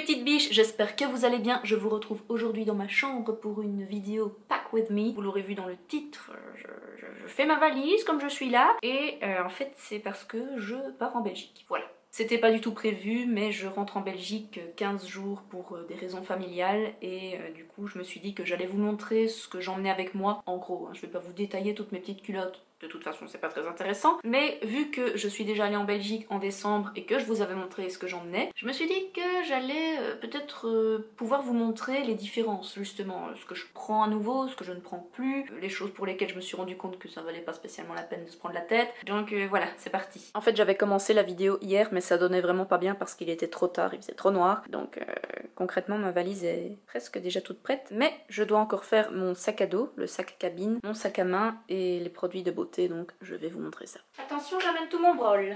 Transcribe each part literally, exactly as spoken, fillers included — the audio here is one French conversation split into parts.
petites biches, j'espère que vous allez bien. Je vous retrouve aujourd'hui dans ma chambre pour une vidéo Pack With Me. Vous l'aurez vu dans le titre, je, je, je fais ma valise comme je suis là. Et euh, en fait c'est parce que je pars en Belgique, voilà. C'était pas du tout prévu, mais je rentre en Belgique quinze jours pour euh, des raisons familiales. Et euh, du coup je me suis dit que j'allais vous montrer ce que j'emmenais avec moi. En gros, hein, je vais pas vous détailler toutes mes petites culottes. De toute façon, c'est pas très intéressant. Mais vu que je suis déjà allée en Belgique en décembre et que je vous avais montré ce que j'emmenais, je me suis dit que j'allais euh, peut-être euh, pouvoir vous montrer les différences, justement. Ce que je prends à nouveau, ce que je ne prends plus, les choses pour lesquelles je me suis rendu compte que ça valait pas spécialement la peine de se prendre la tête. Donc euh, voilà, c'est parti. En fait, j'avais commencé la vidéo hier, mais ça donnait vraiment pas bien parce qu'il était trop tard, il faisait trop noir. Donc euh, concrètement, ma valise est presque déjà toute prête. Mais je dois encore faire mon sac à dos, le sac cabine, mon sac à main et les produits de beauté. Donc je vais vous montrer ça. Attention, j'amène tout mon brol.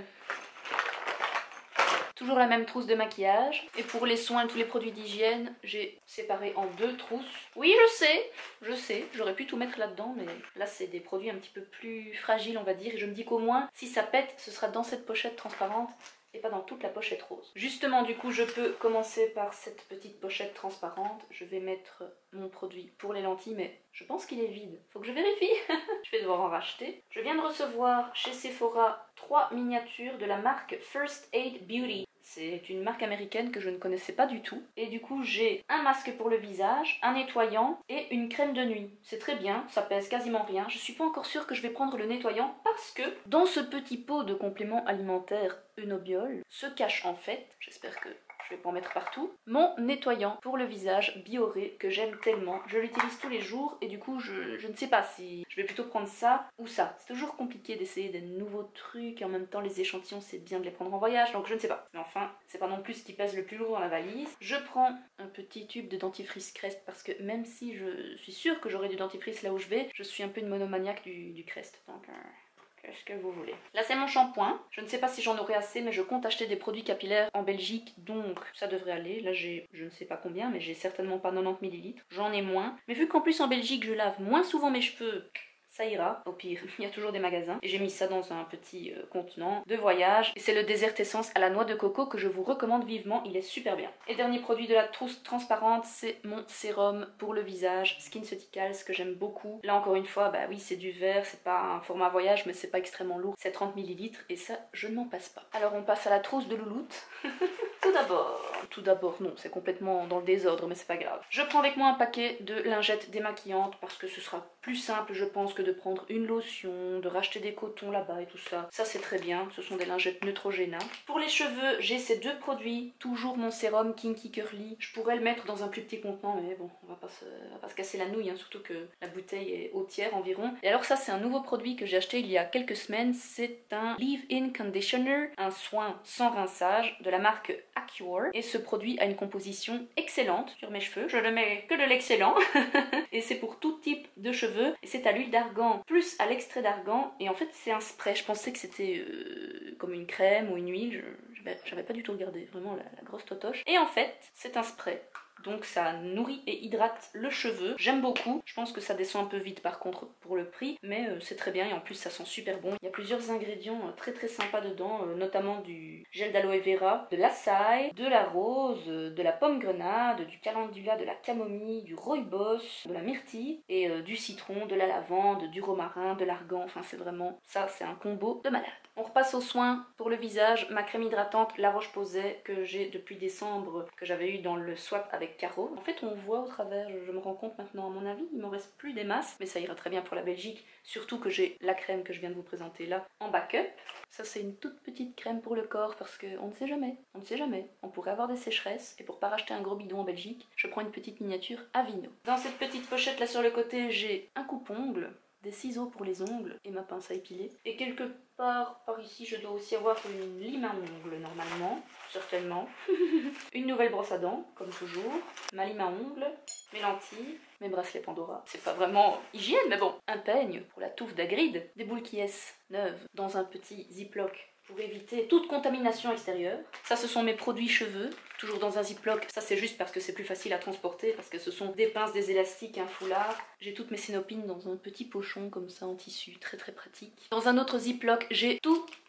Toujours la même trousse de maquillage. Et pour les soins et tous les produits d'hygiène, j'ai séparé en deux trousses. Oui, je sais, je sais, j'aurais pu tout mettre là-dedans, mais là c'est des produits un petit peu plus fragiles, on va dire. Et je me dis qu'au moins, si ça pète, ce sera dans cette pochette transparente et pas dans toute la pochette rose. Justement, du coup, je peux commencer par cette petite pochette transparente. Je vais mettre mon produit pour les lentilles, mais je pense qu'il est vide. Faut que je vérifie. Je vais devoir en racheter. Je viens de recevoir chez Sephora trois miniatures de la marque First Aid Beauty. C'est une marque américaine que je ne connaissais pas du tout. Et du coup, j'ai un masque pour le visage, un nettoyant et une crème de nuit. C'est très bien, ça pèse quasiment rien. Je suis pas encore sûre que je vais prendre le nettoyant parce que dans ce petit pot de compléments alimentaires Eunobiol se cache en fait, j'espère que je vais pas en mettre partout, mon nettoyant pour le visage Bioré que j'aime tellement. Je l'utilise tous les jours et du coup je, je ne sais pas si je vais plutôt prendre ça ou ça. C'est toujours compliqué d'essayer des nouveaux trucs et en même temps les échantillons c'est bien de les prendre en voyage, donc je ne sais pas. Mais enfin, c'est pas non plus ce qui pèse le plus lourd dans la valise. Je prends un petit tube de dentifrice Crest parce que même si je suis sûre que j'aurai du dentifrice là où je vais, je suis un peu une monomaniaque du, du Crest. Donc euh... qu'est-ce que vous voulez? Là c'est mon shampoing. Je ne sais pas si j'en aurai assez, mais je compte acheter des produits capillaires en Belgique, donc ça devrait aller. Là j'ai, je ne sais pas combien, mais j'ai certainement pas quatre-vingt-dix millilitres. J'en ai moins. Mais vu qu'en plus en Belgique je lave moins souvent mes cheveux, ça ira. Au pire, il y a toujours des magasins. Et j'ai mis ça dans un petit euh, contenant de voyage. Et c'est le Desert Essence à la noix de coco que je vous recommande vivement. Il est super bien. Et dernier produit de la trousse transparente, c'est mon sérum pour le visage SkinCeuticals que j'aime beaucoup. Là encore une fois, bah oui, c'est du verre, c'est pas un format voyage, mais c'est pas extrêmement lourd. C'est trente millilitres et ça, je ne m'en passe pas. Alors on passe à la trousse de louloute. Tout d'abord, tout d'abord, non, c'est complètement dans le désordre, mais c'est pas grave. Je prends avec moi un paquet de lingettes démaquillantes parce que ce sera plus simple, je pense, que de prendre une lotion, de racheter des cotons là-bas et tout ça. Ça, c'est très bien, ce sont des lingettes Neutrogena. Pour les cheveux, j'ai ces deux produits, toujours mon sérum Kinky Curly. Je pourrais le mettre dans un plus petit contenant, mais bon, on va pas se, on va pas se casser la nouille, hein, surtout que la bouteille est au tiers environ. Et alors ça, c'est un nouveau produit que j'ai acheté il y a quelques semaines. C'est un Leave-In Conditioner, un soin sans rinçage de la marque Acure. Et ce produit a une composition excellente sur mes cheveux. Je ne mets que de l'excellent. Et c'est pour tout type de cheveux. Et c'est à l'huile d'argan plus à l'extrait d'argan. Et en fait, c'est un spray. Je pensais que c'était euh, comme une crème ou une huile. Je J'avais pas du tout regardé. Vraiment la, la grosse totoche. Et en fait, c'est un spray. Donc ça nourrit et hydrate le cheveu. J'aime beaucoup. Je pense que ça descend un peu vite par contre pour le prix. Mais euh, c'est très bien et en plus ça sent super bon. Il y a plusieurs ingrédients euh, très très sympas dedans. Euh, notamment du gel d'aloe vera, de l'açaï, de la rose, euh, de la pomme grenade, du calendula, de la camomille, du rooibos, de la myrtille et euh, du citron, de la lavande, du romarin, de l'argan. Enfin c'est vraiment... ça c'est un combo de malade. On repasse aux soins pour le visage. Ma crème hydratante La Roche-Posay que j'ai depuis décembre, que j'avais eu dans le swap avec Caro. En fait on voit au travers, je me rends compte maintenant à mon avis, il m'en reste plus des masses, mais ça ira très bien pour la Belgique, surtout que j'ai la crème que je viens de vous présenter là en backup. Ça c'est une toute petite crème pour le corps parce qu'on ne sait jamais, on ne sait jamais, on pourrait avoir des sécheresses et pour pas racheter un gros bidon en Belgique, je prends une petite miniature Aveeno. Dans cette petite pochette là sur le côté, j'ai un coupe-ongle, des ciseaux pour les ongles et ma pince à épiler. Et quelque part par ici, je dois aussi avoir une lime à ongles normalement, certainement. Une nouvelle brosse à dents, comme toujours. Ma lime à ongles, mes lentilles, mes bracelets Pandora. C'est pas vraiment hygiène, mais bon. Un peigne pour la touffe d'Agrid. Des boules qui est neuves dans un petit ziploc pour éviter toute contamination extérieure. Ça, ce sont mes produits cheveux, toujours dans un ziploc. Ça, c'est juste parce que c'est plus facile à transporter, parce que ce sont des pinces, des élastiques, un foulard. J'ai toutes mes Sénopines dans un petit pochon comme ça en tissu, très très pratique. Dans un autre ziploc, j'ai tous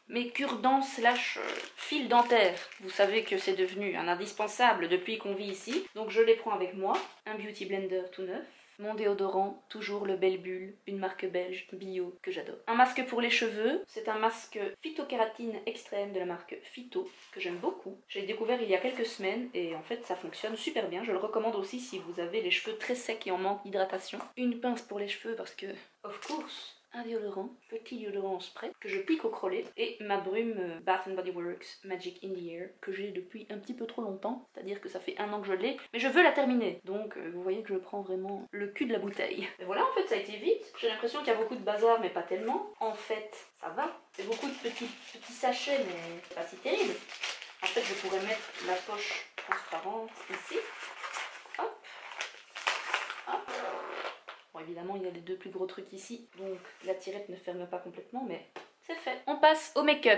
mes cure-dents slash euh, fil dentaire. Vous savez que c'est devenu un indispensable depuis qu'on vit ici. Donc je les prends avec moi. Un Beauty Blender tout neuf. Mon déodorant, toujours le Belle Bulle, une marque belge bio que j'adore. Un masque pour les cheveux, c'est un masque phytokératine extrême de la marque Phyto que j'aime beaucoup. J'ai découvert il y a quelques semaines et en fait ça fonctionne super bien. Je le recommande aussi si vous avez les cheveux très secs et en manque d'hydratation. Une pince pour les cheveux parce que, of course, un déodorant, petit déodorant en spray que je pique au crollet et ma brume euh, Bath and Body Works Magic in the Air que j'ai depuis un petit peu trop longtemps, c'est-à-dire que ça fait un an que je l'ai, mais je veux la terminer, donc euh, vous voyez que je prends vraiment le cul de la bouteille. Et voilà, en fait ça a été vite, j'ai l'impression qu'il y a beaucoup de bazar mais pas tellement. En fait ça va, c'est beaucoup de petits, petits sachets mais c'est pas si terrible. En fait je pourrais mettre la poche transparente ici, hop, hop. Bon, évidemment, il y a les deux plus gros trucs ici, donc la tirette ne ferme pas complètement, mais c'est fait. On passe au make-up.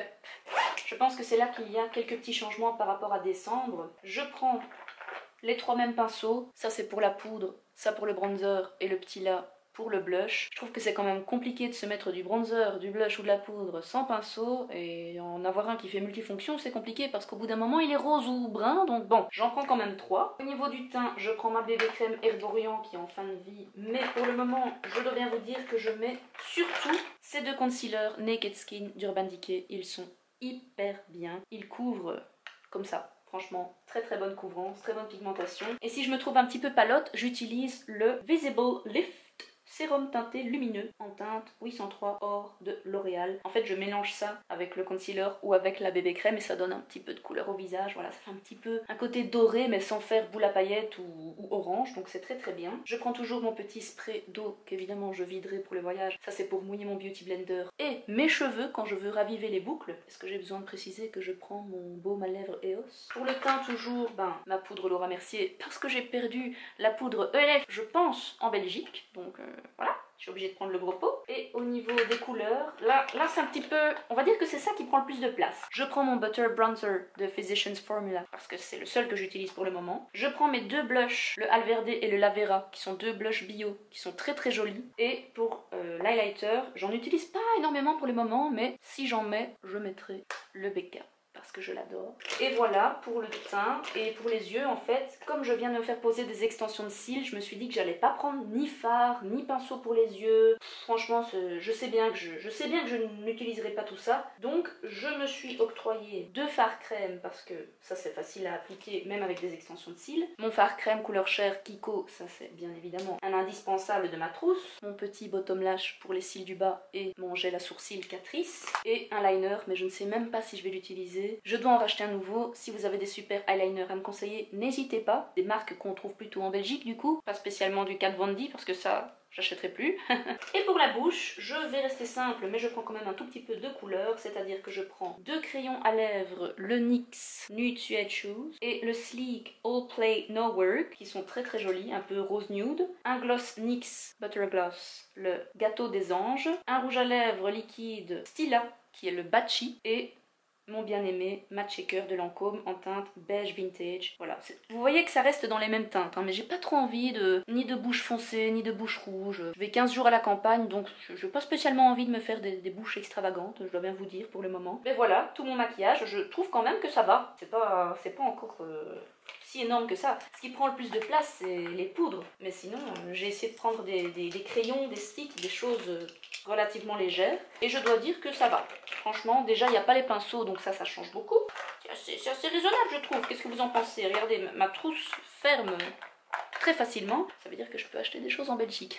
Je pense que c'est là qu'il y a quelques petits changements par rapport à décembre. Je prends les trois mêmes pinceaux. Ça, c'est pour la poudre, ça pour le bronzer et le petit là pour le blush. Je trouve que c'est quand même compliqué de se mettre du bronzer, du blush ou de la poudre sans pinceau, et en avoir un qui fait multifonction, c'est compliqué parce qu'au bout d'un moment il est rose ou brun, donc bon, j'en prends quand même trois. Au niveau du teint, je prends ma bébé crème Herborian qui est en fin de vie, mais pour le moment, je dois bien vous dire que je mets surtout ces deux concealers Naked Skin d'Urban Decay. Ils sont hyper bien, ils couvrent comme ça. Franchement, très très bonne couvrance, très bonne pigmentation. Et si je me trouve un petit peu palote, j'utilise le Visible Lift sérum teinté lumineux en teinte huit cent trois Or de L'Oréal. En fait, je mélange ça avec le concealer ou avec la bébé crème et ça donne un petit peu de couleur au visage. Voilà, ça fait un petit peu un côté doré mais sans faire boule à paillettes ou, ou orange, donc c'est très très bien. Je prends toujours mon petit spray d'eau qu'évidemment je viderai pour le voyage. Ça, c'est pour mouiller mon Beauty Blender et mes cheveux quand je veux raviver les boucles. Est-ce que j'ai besoin de préciser que je prends mon baume à lèvres E O S? Pour le teint, toujours ben, ma poudre Laura Mercier parce que j'ai perdu la poudre E L F, je pense, en Belgique. Donc euh, voilà, je suis obligée de prendre le gros pot. Et au niveau des couleurs, là, là c'est un petit peu... On va dire que c'est ça qui prend le plus de place. Je prends mon Butter Bronzer de Physicians Formula parce que c'est le seul que j'utilise pour le moment. Je prends mes deux blushs, le Alverde et le Lavera, qui sont deux blushs bio, qui sont très très jolis. Et pour euh, l'highlighter, j'en utilise pas énormément pour le moment, mais si j'en mets, je mettrai le Becca, parce que je l'adore. Et voilà pour le teint. Et pour les yeux, en fait, comme je viens de me faire poser des extensions de cils, je me suis dit que j'allais pas prendre ni fard, ni pinceau pour les yeux. Franchement, je sais bien que je, je sais bien que je n'utiliserai pas tout ça. Donc, je me suis octroyé deux fards crème, parce que ça, c'est facile à appliquer, même avec des extensions de cils. Mon fard crème couleur chair Kiko, ça, c'est bien évidemment un indispensable de ma trousse. Mon petit bottom lash pour les cils du bas et mon gel à sourcils Catrice. Et un liner, mais je ne sais même pas si je vais l'utiliser. Je dois en racheter un nouveau. Si vous avez des super eyeliners à me conseiller, n'hésitez pas. Des marques qu'on trouve plutôt en Belgique du coup, pas spécialement du Kat Von D parce que ça, j'achèterai plus. Et pour la bouche, je vais rester simple, mais je prends quand même un tout petit peu de couleur, c'est-à-dire que je prends deux crayons à lèvres, le N Y X Nude Suede Shoes et le Sleek All Play No Work, qui sont très très jolis, un peu rose nude. Un gloss N Y X Butter Gloss, le Gâteau des Anges. Un rouge à lèvres liquide Stila, qui est le Bachi, et mon bien-aimé matte shaker de Lancôme en teinte beige vintage. Voilà, vous voyez que ça reste dans les mêmes teintes, hein, mais j'ai pas trop envie de ni de bouche foncée, ni de bouche rouge. Je vais quinze jours à la campagne, donc je n'ai pas spécialement envie de me faire des, des bouches extravagantes, je dois bien vous dire pour le moment. Mais voilà, tout mon maquillage, je trouve quand même que ça va. C'est pas, c'est pas encore... Euh... si énorme que ça. Ce qui prend le plus de place, c'est les poudres. Mais sinon, euh, j'ai essayé de prendre des, des, des crayons, des sticks, des choses euh, relativement légères. Et je dois dire que ça va. Franchement, déjà, il n'y a pas les pinceaux, donc ça, ça change beaucoup. C'est assez, assez raisonnable, je trouve. Qu'est-ce que vous en pensez? Regardez, ma trousse ferme très facilement. Ça veut dire que je peux acheter des choses en Belgique.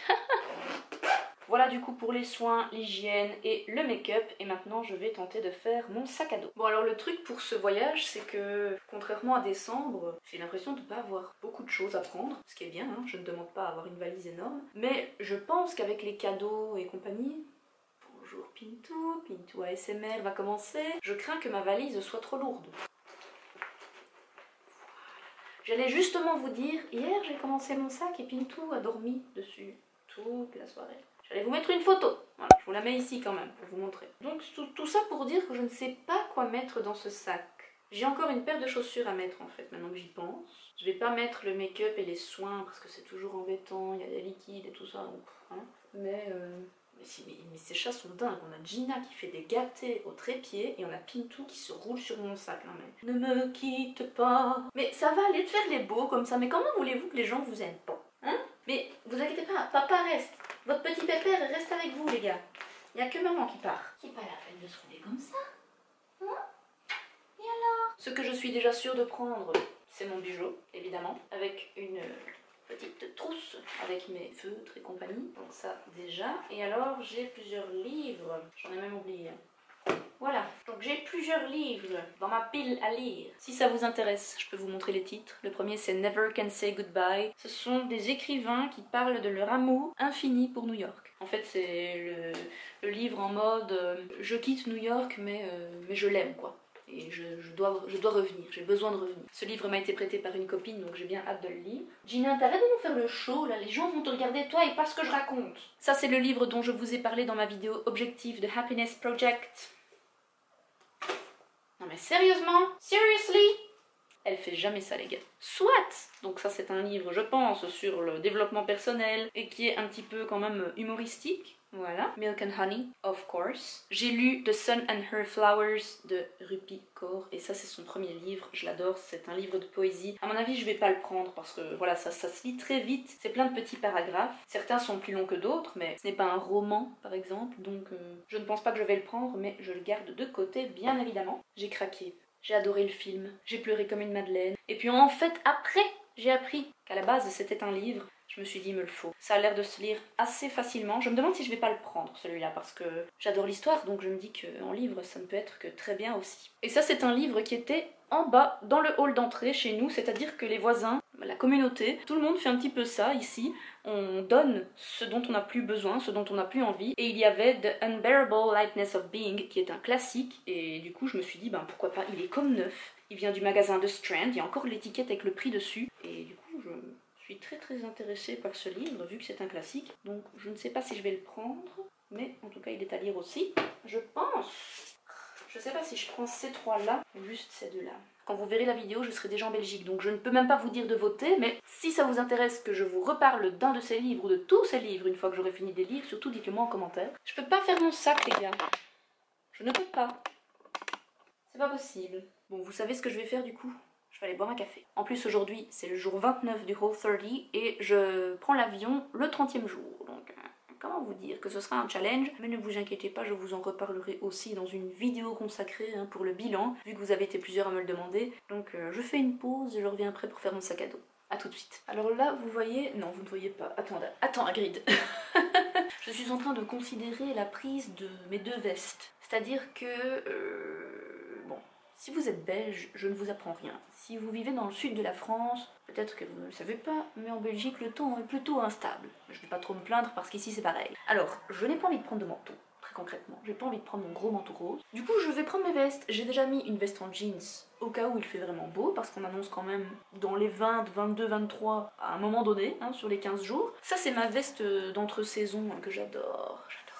Voilà du coup pour les soins, l'hygiène et le make-up. Et maintenant je vais tenter de faire mon sac à dos. Bon alors le truc pour ce voyage, c'est que contrairement à décembre, j'ai l'impression de ne pas avoir beaucoup de choses à prendre. Ce qui est bien, hein, je ne demande pas à avoir une valise énorme. Mais je pense qu'avec les cadeaux et compagnie... Bonjour Pintou, Pintou A S M R va commencer. Je crains que ma valise soit trop lourde. J'allais justement vous dire, hier j'ai commencé mon sac et Pintou a dormi dessus toute la soirée. J'allais vous mettre une photo, voilà, je vous la mets ici quand même pour vous montrer. Donc tout, tout ça pour dire que je ne sais pas quoi mettre dans ce sac. J'ai encore une paire de chaussures à mettre en fait, maintenant que j'y pense. Je vais pas mettre le make-up et les soins parce que c'est toujours embêtant, il y a des liquides et tout ça, donc voilà. Mais euh, Mais, si, mais, mais ces chats sont dingues. On a Gina qui fait des gâtés au trépied et on a Pintou qui se roule sur mon sac. Non, mais... Ne me quitte pas. Mais ça va aller de faire les beaux comme ça. Mais comment voulez-vous que les gens vous aiment pas? Hein? Mais vous inquiétez pas, papa reste. Votre petit pépère reste avec vous, les gars. Il n'y a que maman qui part. Qui pas la peine de se rouler comme ça. Hein? Et alors? Ce que je suis déjà sûre de prendre, c'est mon bijou, évidemment, avec une petite trousse avec mes feutres et compagnie. Donc ça déjà. Et alors j'ai plusieurs livres. J'en ai même oublié. Voilà, donc j'ai plusieurs livres dans ma pile à lire. Si ça vous intéresse, je peux vous montrer les titres. Le premier c'est Never Can Say Goodbye. Ce sont des écrivains qui parlent de leur amour infini pour New York. En fait c'est le, le livre en mode euh, je quitte New York mais, euh, mais je l'aime quoi. Et je, je, dois, je dois revenir, j'ai besoin de revenir. Ce livre m'a été prêté par une copine, donc j'ai bien hâte de le lire. Gina, t'arrêtes de nous faire le show, là, les gens vont te regarder toi et pas ce que je raconte. Ça c'est le livre dont je vous ai parlé dans ma vidéo Objectif de Happiness Project. Non mais sérieusement? Seriously? Elle fait jamais ça les gars. Soit! Donc ça c'est un livre, je pense, sur le développement personnel et qui est un petit peu quand même humoristique. Voilà. Milk and Honey, of course. J'ai lu The Sun and Her Flowers de Rupi Kaur et ça c'est son premier livre, je l'adore, c'est un livre de poésie. À mon avis je vais pas le prendre parce que voilà, ça, ça se lit très vite, c'est plein de petits paragraphes. Certains sont plus longs que d'autres, mais ce n'est pas un roman par exemple, donc euh, je ne pense pas que je vais le prendre, mais je le garde de côté bien évidemment. J'ai craqué, j'ai adoré le film, j'ai pleuré comme une madeleine. Et puis en fait après, j'ai appris qu'à la base c'était un livre. Je me suis dit, il me le faut. Ça a l'air de se lire assez facilement. Je me demande si je vais pas le prendre, celui-là, parce que j'adore l'histoire, donc je me dis qu'en livre, ça ne peut être que très bien aussi. Et ça, c'est un livre qui était en bas, dans le hall d'entrée chez nous, c'est-à-dire que les voisins, la communauté, tout le monde fait un petit peu ça ici. On donne ce dont on n'a plus besoin, ce dont on n'a plus envie. Et il y avait The Unbearable Lightness of Being, qui est un classique. Et du coup, je me suis dit, ben pourquoi pas, il est comme neuf. Il vient du magasin de Strand, il y a encore l'étiquette avec le prix dessus. Et du coup, je... Je suis très très intéressée par ce livre, vu que c'est un classique, donc je ne sais pas si je vais le prendre, mais en tout cas il est à lire aussi, je pense. Je ne sais pas si je prends ces trois-là, ou juste ces deux-là. Quand vous verrez la vidéo, je serai déjà en Belgique, donc je ne peux même pas vous dire de voter, mais si ça vous intéresse que je vous reparle d'un de ces livres, ou de tous ces livres, une fois que j'aurai fini de les lire, surtout dites-le moi en commentaire. Je peux pas faire mon sac les gars, je ne peux pas, c'est pas possible. Bon, vous savez ce que je vais faire du coup? Je vais aller boire un café. En plus aujourd'hui c'est le jour vingt-neuf du Whole trente et je prends l'avion le trentième jour. Donc euh, comment vous dire que ce sera un challenge, mais ne vous inquiétez pas, je vous en reparlerai aussi dans une vidéo consacrée hein, pour le bilan, vu que vous avez été plusieurs à me le demander. Donc euh, je fais une pause et je reviens après pour faire mon sac à dos. A tout de suite. Alors là vous voyez, non vous ne voyez pas, attendez, attends Hagrid. Je suis en train de considérer la prise de mes deux vestes. C'est-à-dire que... Euh, bon... Si vous êtes belge, je ne vous apprends rien. Si vous vivez dans le sud de la France, peut-être que vous ne le savez pas, mais en Belgique, le temps est plutôt instable. Je ne vais pas trop me plaindre parce qu'ici c'est pareil. Alors, je n'ai pas envie de prendre de manteau, très concrètement. J'ai pas envie de prendre mon gros manteau rose. Du coup, je vais prendre mes vestes. J'ai déjà mis une veste en jeans au cas où il fait vraiment beau, parce qu'on annonce quand même dans les vingt, vingt-deux, vingt-trois à un moment donné, hein, sur les quinze jours. Ça, c'est ma veste d'entre-saison hein, que j'adore.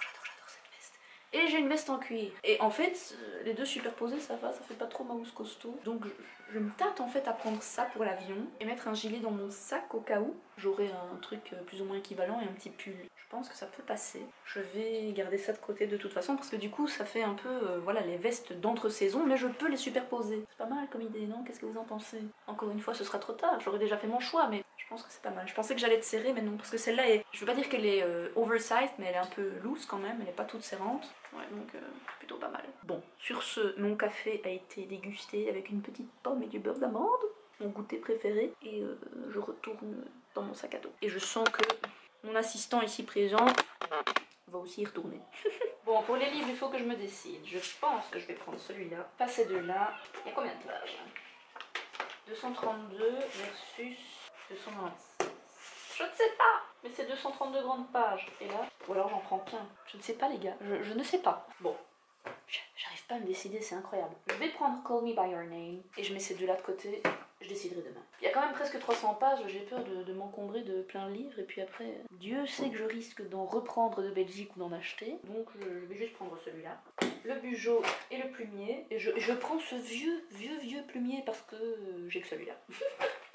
Et j'ai une veste en cuir. Et en fait, les deux superposés, ça va, ça fait pas trop ma housse costaud. Donc je, je me tâte en fait à prendre ça pour l'avion et mettre un gilet dans mon sac au cas où. J'aurai un truc plus ou moins équivalent et un petit pull. Je pense que ça peut passer. Je vais garder ça de côté de toute façon parce que du coup ça fait un peu, euh, voilà, les vestes d'entre-saison, mais je peux les superposer. C'est pas mal comme idée, non? Qu'est-ce que vous en pensez? Encore une fois, ce sera trop tard, j'aurais déjà fait mon choix, mais je pense que c'est pas mal. Je pensais que j'allais être serrée, mais non, parce que celle-là est, je veux pas dire qu'elle est euh, oversized, mais elle est un peu loose quand même, elle est pas toute serrante. Ouais, donc euh, plutôt pas mal. Bon, sur ce, mon café a été dégusté avec une petite pomme et du beurre d'amande, mon goûter préféré, et euh, je retourne dans mon sac à dos. Et je sens que mon assistant ici présent va aussi y retourner. Bon, pour les livres, il faut que je me décide. Je pense que je vais prendre celui-là, pas ces deux-là. Il y a combien de pages? deux cent trente-deux versus deux cent vingt-six. Je ne sais pas, mais c'est deux cent trente-deux grandes pages. Et là, ou alors j'en prends qu'un. Je ne sais pas les gars, je, je ne sais pas. Bon, j'arrive pas à me décider, c'est incroyable. Je vais prendre Call Me By Your Name et je mets ces deux-là de côté. Je déciderai demain. Il y a quand même presque trois cents pages, j'ai peur de, de m'encombrer de plein de livres et puis après, Dieu sait que je risque d'en reprendre de Belgique ou d'en acheter. Donc je, je vais juste prendre celui-là. Le Bugeaud et le plumier. Et je, je prends ce vieux, vieux, vieux plumier parce que euh, j'ai que celui-là. Voilà.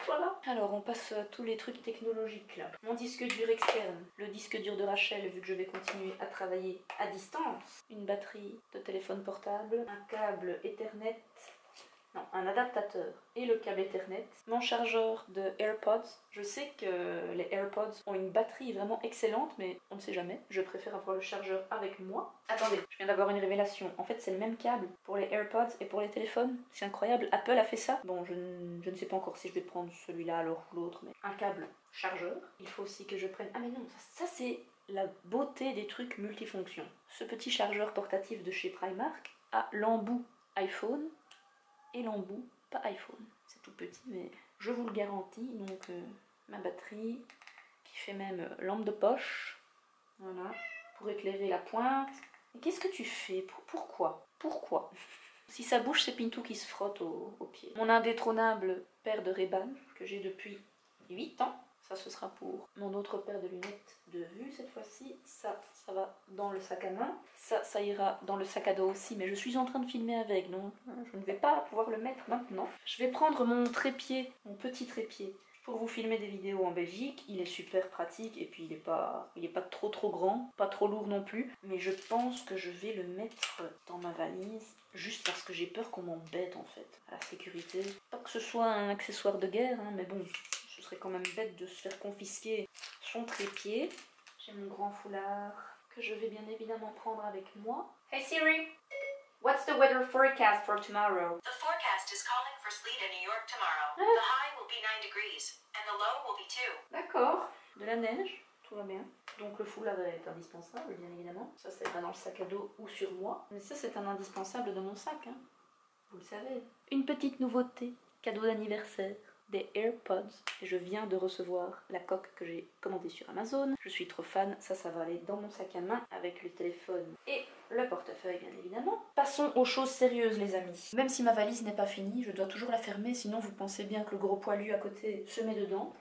Alors on passe à tous les trucs technologiques là. Mon disque dur externe, le disque dur de Rachel vu que je vais continuer à travailler à distance, une batterie de téléphone portable, un câble Ethernet, non, un adaptateur et le câble Ethernet, mon chargeur de AirPods. Je sais que les AirPods ont une batterie vraiment excellente, mais on ne sait jamais. Je préfère avoir le chargeur avec moi. Attendez, je viens d'avoir une révélation. En fait, c'est le même câble pour les AirPods et pour les téléphones. C'est incroyable. Apple a fait ça. Bon, je, je ne sais pas encore si je vais prendre celui-là alors ou l'autre, mais un câble chargeur. Il faut aussi que je prenne... Ah mais non, ça, ça c'est la beauté des trucs multifonctions. Ce petit chargeur portatif de chez Primark a l'embout iPhone et l'embout pas iPhone. C'est tout petit, mais je vous le garantis. Donc euh, ma batterie qui fait même euh, lampe de poche, voilà, pour éclairer la pointe. Et qu'est-ce que tu fais? Pourquoi? Pourquoi? Si ça bouge, c'est Pintou qui se frotte au, au pied. Mon indétrônable paire de Ray-Ban que j'ai depuis huit ans. Ça, ce sera pour mon autre paire de lunettes de vue cette fois-ci. Ça, ça va dans le sac à main. Ça, ça ira dans le sac à dos aussi, mais je suis en train de filmer avec, donc je ne vais pas pouvoir le mettre maintenant. Je vais prendre mon trépied, mon petit trépied, pour vous filmer des vidéos en Belgique. Il est super pratique et puis il n'est pas, il est pas trop trop grand, pas trop lourd non plus. Mais je pense que je vais le mettre dans ma valise, juste parce que j'ai peur qu'on m'embête en fait, à la sécurité. Pas que ce soit un accessoire de guerre, hein, mais bon... Ce serait quand même bête de se faire confisquer son trépied. J'ai mon grand foulard que je vais bien évidemment prendre avec moi. Hey Siri, what's the weather forecast for tomorrow? The forecast is calling for sleet in New York tomorrow. Ah. The high will be nine degrees and the low will be two. D'accord. De la neige, tout va bien. Donc le foulard est indispensable, bien évidemment. Ça, c'est pas dans le sac à dos ou sur moi. Mais ça, c'est un indispensable de mon sac, hein. Vous le savez. Une petite nouveauté, cadeau d'anniversaire. Des AirPods et je viens de recevoir la coque que j'ai commandée sur Amazon. Je suis trop fan, ça, ça va aller dans mon sac à main avec le téléphone et le portefeuille bien évidemment. Passons aux choses sérieuses les amis. Même si ma valise n'est pas finie, je dois toujours la fermer, sinon vous pensez bien que le gros poilu à côté se met dedans.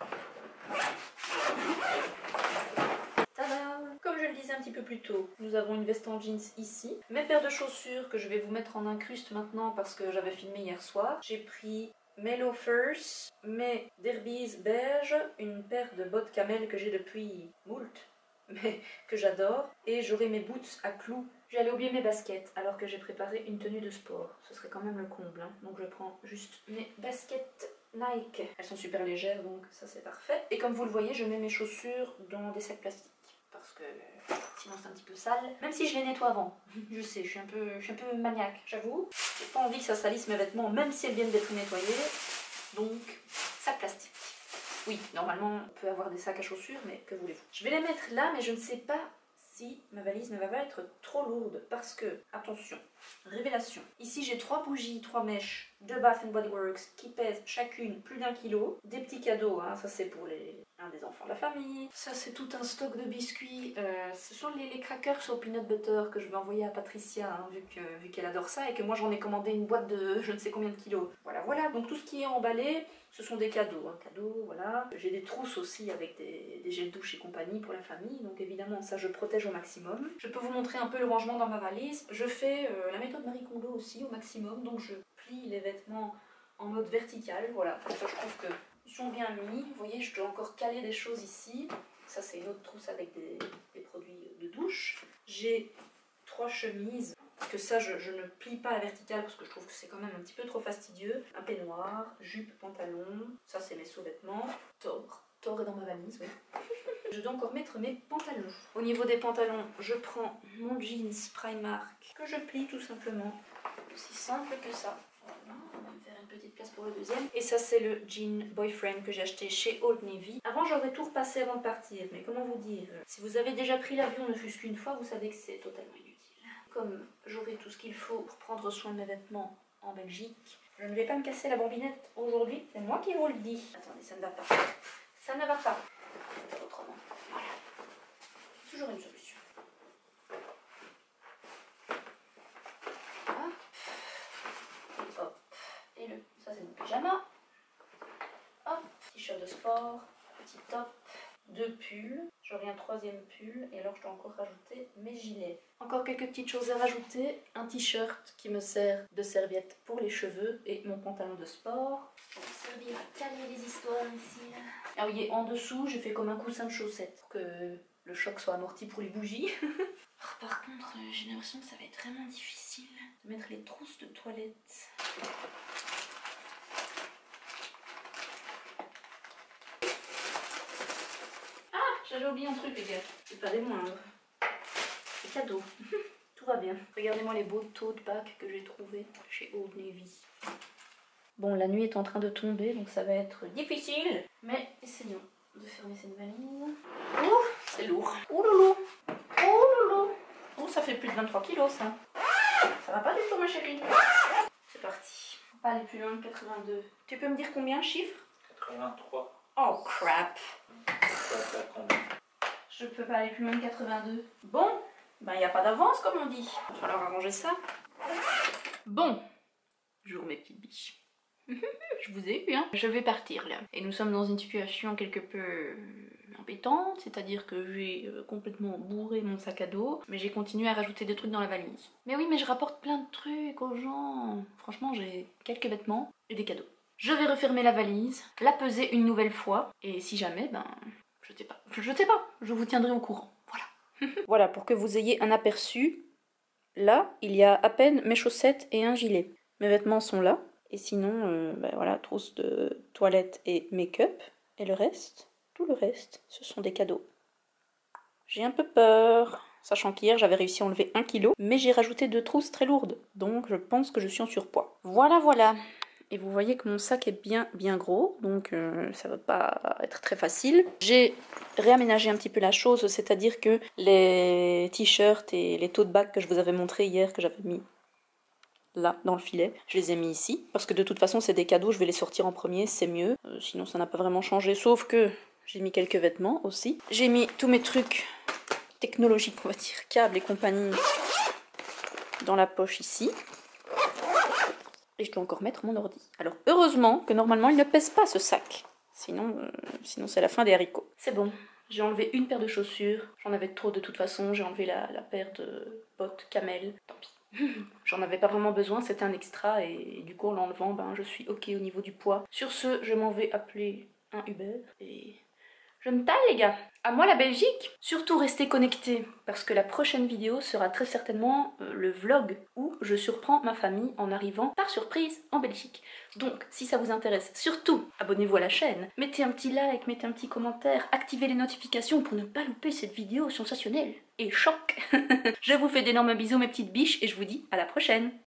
Tadam! Comme je le disais un petit peu plus tôt, nous avons une veste en jeans ici. Mes paires de chaussures que je vais vous mettre en incruste maintenant parce que j'avais filmé hier soir. J'ai pris mes loafers, mes derbies beige, une paire de bottes camel que j'ai depuis moult, mais que j'adore, et j'aurai mes boots à clous. J'allais oublier mes baskets alors que j'ai préparé une tenue de sport. Ce serait quand même le comble, hein. Donc je prends juste mes baskets Nike. Elles sont super légères, donc ça c'est parfait. Et comme vous le voyez, je mets mes chaussures dans des sacs plastiques. Parce que sinon c'est un petit peu sale. Même si je les nettoie avant. Je sais, je suis un peu, je suis un peu maniaque, j'avoue. J'ai pas envie que ça salisse mes vêtements, même si elles viennent d'être nettoyées. Donc, sac plastique. Oui, normalement, on peut avoir des sacs à chaussures, mais que voulez-vous? Je vais les mettre là, mais je ne sais pas si ma valise ne va pas être trop lourde. Parce que, attention, révélation. Ici, j'ai trois bougies, trois mèches de Bath and Body Works qui pèsent chacune plus d'un kilo. Des petits cadeaux, hein, ça c'est pour les... un des enfants de la famille. Ça c'est tout un stock de biscuits. Euh, ce sont les, les crackers au peanut butter que je vais envoyer à Patricia, hein, vu que, vu qu'elle adore ça et que moi j'en ai commandé une boîte de je ne sais combien de kilos. Voilà, voilà. Donc tout ce qui est emballé, ce sont des cadeaux. Hein, cadeaux, voilà. J'ai des trousses aussi avec des, des gels douche et compagnie pour la famille. Donc évidemment ça je protège au maximum. Je peux vous montrer un peu le rangement dans ma valise. Je fais euh, la méthode Marie Kondo aussi au maximum. Donc je plie les vêtements en mode vertical. Voilà. Comme ça je trouve que ils sont bien mis, vous voyez, je dois encore caler des choses ici. Ça, c'est une autre trousse avec des, des produits de douche. J'ai trois chemises, que ça, je, je ne plie pas à la verticale parce que je trouve que c'est quand même un petit peu trop fastidieux. Un peignoir, jupe, pantalon, ça, c'est mes sous-vêtements. Thor, Thor est dans ma valise, oui. Je dois encore mettre mes pantalons. Au niveau des pantalons, je prends mon jeans Primark, que je plie tout simplement. Aussi simple que ça. Voilà, on va me faire une petite place pour le deuxième. Et ça c'est le jean boyfriend que j'ai acheté chez Old Navy. Avant j'aurais tout repassé avant de partir, mais comment vous dire, si vous avez déjà pris l'avion ne fût-ce qu'une fois, vous savez que c'est totalement inutile. Comme j'aurai tout ce qu'il faut pour prendre soin de mes vêtements en Belgique, je ne vais pas me casser la bambinette aujourd'hui, c'est moi qui vous le dis. Attendez, ça ne va pas. Ça ne va pas. On va faire autrement. Voilà. Toujours une solution. Et le, ça c'est mon pyjama. Hop, t-shirt de sport, petit top, deux pulls. J'aurai un troisième pull et alors je dois encore rajouter mes gilets. Encore quelques petites choses à rajouter. Un t-shirt qui me sert de serviette pour les cheveux et mon pantalon de sport. Donc ça servir à caler les histoires ici. Là. Ah oui, et en dessous, j'ai fait comme un coussin de chaussettes pour que le choc soit amorti pour les bougies. Oh, par contre, euh, j'ai l'impression que ça va être vraiment difficile de mettre les trousses de toilette. Ah, j'avais oublié un truc les gars, c'est pas des moindres. C'est cadeau. Tout va bien. Regardez-moi les beaux tote bags que j'ai trouvés chez Old Navy. Bon, la nuit est en train de tomber, donc ça va être difficile. Mais essayons de fermer cette valise. Ouh, c'est lourd. Ouh loulou. Ouh loulou. Ouh, ça fait plus de vingt-trois kilos ça. Ça va pas du tout ma chérie. C'est parti. Faut pas aller plus loin que quatre-vingt-deux. Tu peux me dire combien, chiffre? quatre-vingt-trois. Oh crap. Ça fait combien? Je peux pas aller plus loin que quatre-vingt-deux. Bon, ben il n'y a pas d'avance comme on dit. Il va falloir arranger ça. Bon, jour mes petites biches. Je vous ai eu, hein. Je vais partir là. Et nous sommes dans une situation quelque peu embêtante, c'est-à-dire que j'ai complètement bourré mon sac à dos, mais j'ai continué à rajouter des trucs dans la valise. Mais oui, mais je rapporte plein de trucs aux gens. Franchement, j'ai quelques vêtements et des cadeaux. Je vais refermer la valise, la peser une nouvelle fois, et si jamais, ben, je sais pas. Je sais pas, je vous tiendrai au courant. Voilà. Voilà, pour que vous ayez un aperçu, là, il y a à peine mes chaussettes et un gilet. Mes vêtements sont là. Et sinon, euh, ben voilà, trousse de toilette et make-up. Et le reste, tout le reste, ce sont des cadeaux. J'ai un peu peur, sachant qu'hier j'avais réussi à enlever un kilo, mais j'ai rajouté deux trousses très lourdes. Donc je pense que je suis en surpoids. Voilà, voilà. Et vous voyez que mon sac est bien, bien gros, donc euh, ça va pas être très facile. J'ai réaménagé un petit peu la chose, c'est-à-dire que les t-shirts et les tote bags que je vous avais montré hier, que j'avais mis là, dans le filet, je les ai mis ici, parce que de toute façon c'est des cadeaux, je vais les sortir en premier, c'est mieux, euh, sinon ça n'a pas vraiment changé, sauf que j'ai mis quelques vêtements aussi. J'ai mis tous mes trucs technologiques, on va dire, câbles et compagnie, dans la poche ici. Et je dois encore mettre mon ordi. Alors heureusement que normalement il ne pèse pas ce sac, sinon, euh, sinon c'est la fin des haricots. C'est bon, j'ai enlevé une paire de chaussures, j'en avais trop de toute façon, j'ai enlevé la, la paire de bottes camel, tant pis. J'en avais pas vraiment besoin, c'était un extra et, et du coup en l'enlevant, ben, je suis ok au niveau du poids. Sur ce, je m'en vais appeler un Uber et je me taille les gars. À moi la Belgique. Surtout restez connectés parce que la prochaine vidéo sera très certainement euh, le vlog où je surprends ma famille en arrivant par surprise en Belgique. Donc si ça vous intéresse, surtout abonnez-vous à la chaîne, mettez un petit like, mettez un petit commentaire, activez les notifications pour ne pas louper cette vidéo sensationnelle et choc. Je vous fais d'énormes bisous mes petites biches et je vous dis à la prochaine.